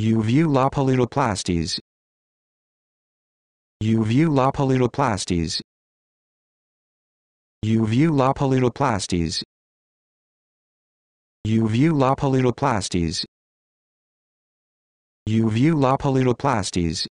Uvulopaludoplasties. Uvulopaludoplasties. Uvulopaludoplasties. Uvulopaludoplasties. Uvulopaludoplasties.